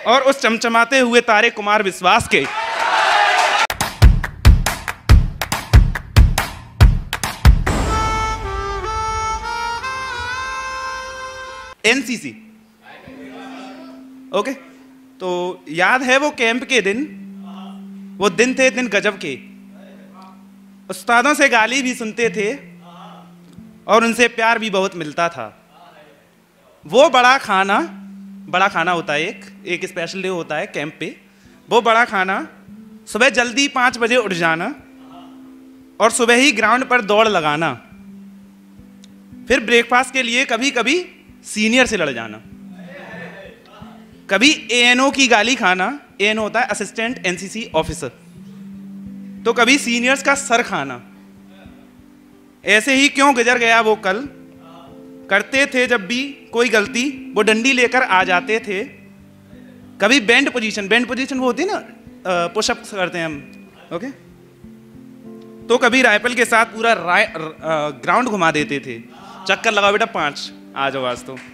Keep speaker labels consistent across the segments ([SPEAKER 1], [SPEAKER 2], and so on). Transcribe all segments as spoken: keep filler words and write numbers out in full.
[SPEAKER 1] और उस चमचमाते हुए तारे कुमार विश्वास के। NCC, okay. तो याद है वो कैंप के दिन, वो दिन थे दिन गजब के। उस्तादों से गाली भी सुनते थे और उनसे प्यार भी बहुत मिलता था। वो बड़ा खाना, बड़ा खाना होता है एक एक स्पेशल डे होता है कैंप पे। वो बड़ा खाना, सुबह जल्दी पाँच बजे उठ जाना और सुबह ही ग्राउंड पर दौड़ लगाना, फिर ब्रेकफास्ट के लिए कभी कभी सीनियर से लड़ जाना, कभी एएनओ की गाली खाना। एएनओ होता है असिस्टेंट एनसीसी ऑफिसर। तो कभी सीनियर्स का सर खाना। ऐसे ही क्यों गुजर गया वो कल। करते थे जब भी कोई गलती, वो डंडी लेकर आ जाते थे। कभी बेंड पोजीशन, बेंड पोजीशन वो होती है ना, पुशअप करते हैं हम, ओके। तो कभी राइफल के साथ पूरा ग्राउंड घुमा देते थे। चक्कर लगाओ बेटा पांच, आ जाओ आज तो।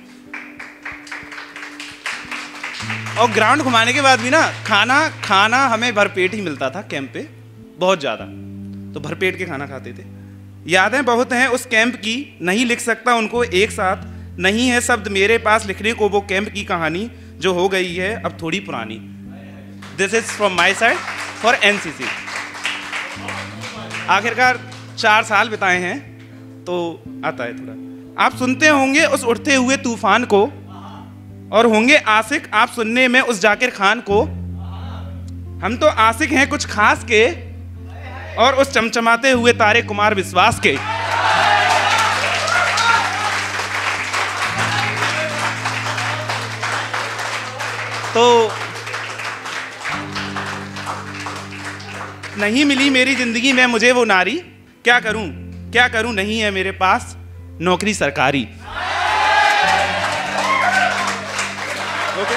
[SPEAKER 1] और ग्राउंड घुमाने के बाद भी ना खाना खाना हमें भरपेट ही मिलता था कैंप पे, बहुत ज़्यादा। तो भरपेट के खाना खाते थे। यादें बहुत हैं उस कैंप की, नहीं लिख सकता उनको एक साथ। नहीं है शब्द मेरे पास लिखने को वो कैंप की कहानी जो हो गई है अब थोड़ी पुरानी। This is from my side for NCC. आखिरकार चार साल बिताए हैं तो आता है थोड़ा। आप सुनते होंगे उस उठते हुए तूफान को, और होंगे आशिक आप सुनने में उस जाकिर खान को। हम तो आशिक हैं कुछ खास के, और उस चमचमाते हुए तारे कुमार विश्वास के। तो नहीं मिली मेरी जिंदगी में मुझे वो नारी, क्या करूं क्या करूं नहीं है मेरे पास नौकरी सरकारी। ओके।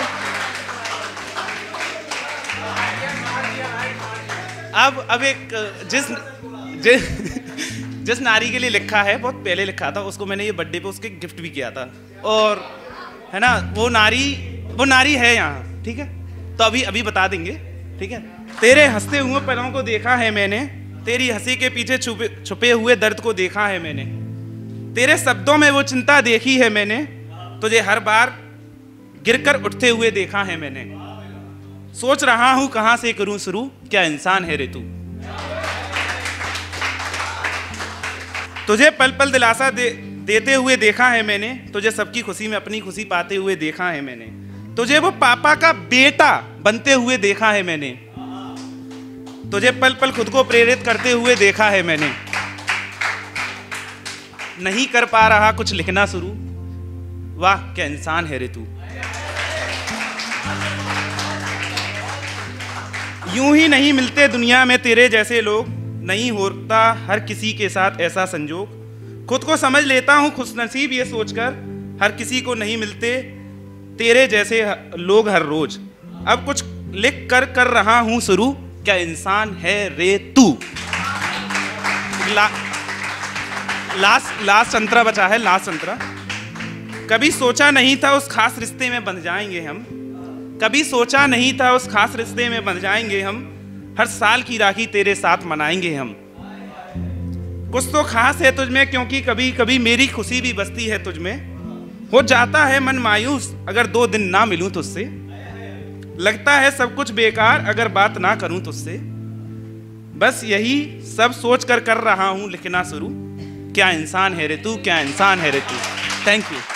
[SPEAKER 1] अब अब एक जिस जिस जिस नारी के लिए लिखा है, बहुत पहले लिखा था उसको मैंने, ये बर्थडे पे उसके गिफ्ट भी किया था। और है ना, वो नारी वो नारी है यहाँ, ठीक है। तो अभी अभी बता देंगे, ठीक है। तेरे हंसते हुए पलों को देखा है मैंने, तेरी हंसी के पीछे छुपे छुपे हुए दर्द को देखा है मैंने। तेरे शब्दों में वो चिंता देखी है मैंने, तुझे हर बार गिरकर उठते हुए देखा है मैंने। सोच रहा हूं कहां से करूं शुरू, क्या इंसान है रे तू। तुझे पल पल दिलासा दे, देते हुए देखा है मैंने, तुझे सबकी खुशी में अपनी खुशी पाते हुए देखा है मैंने। तुझे वो पापा का बेटा बनते हुए देखा है मैंने। तुझे पल पल खुद को प्रेरित करते हुए देखा है मैंने। नहीं कर पा रहा कुछ लिखना शुरू, वाह क्या इंसान है रे तू। यूं ही नहीं मिलते दुनिया में तेरे जैसे लोग, नहीं होता हर किसी के साथ ऐसा संजोग। खुद को समझ लेता हूं खुशनसीब ये सोचकर, हर किसी को नहीं मिलते तेरे जैसे लोग हर रोज। अब कुछ लिख कर कर रहा हूं शुरू, क्या इंसान है रे तू। ला, लास्ट लास्ट संतरा बचा है, लास्ट संतरा। कभी सोचा नहीं था उस खास रिश्ते में बंध जाएंगे हम, कभी सोचा नहीं था उस खास रिश्ते में बंध जाएंगे हम। हर साल की राखी तेरे साथ मनाएंगे हम। कुछ तो खास है तुझमें, क्योंकि कभी कभी मेरी खुशी भी बसती है तुझमें। हो जाता है मन मायूस अगर दो दिन ना मिलूं तुझसे, लगता है सब कुछ बेकार अगर बात ना करूं तुझसे। बस यही सब सोच कर कर रहा हूं लिखना शुरू, क्या इंसान है रे तू, क्या इंसान है रे तू। Thank you.